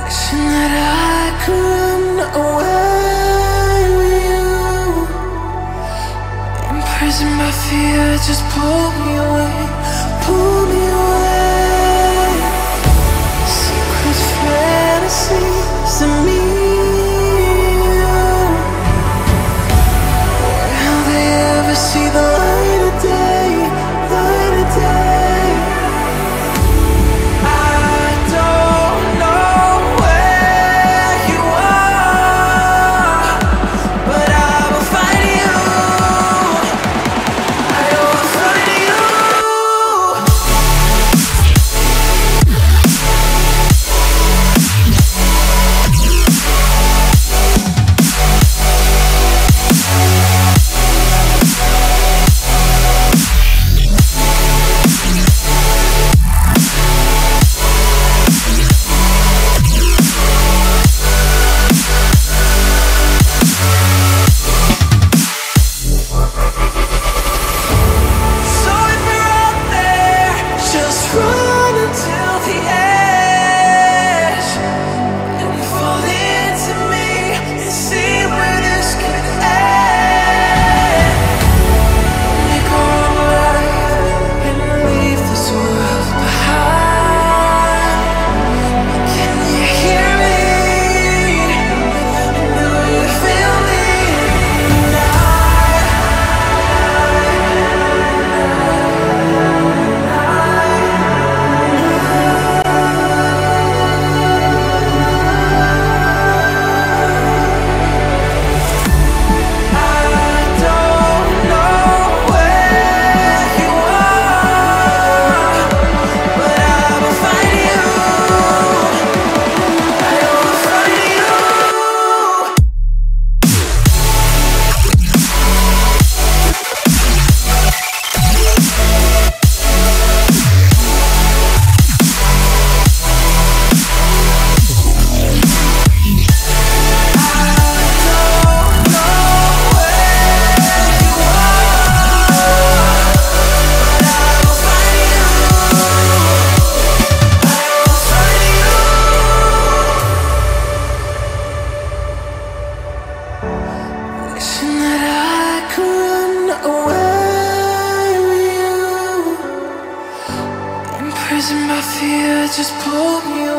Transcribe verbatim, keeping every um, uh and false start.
Wishing that I could run away with you. Imprisoned by fear, just pull me away, pull me away. Secret fantasies of me. Will they ever see the light of day, light of day? Wishing that I could run away with you. Imprisoned by fear, just pull me away.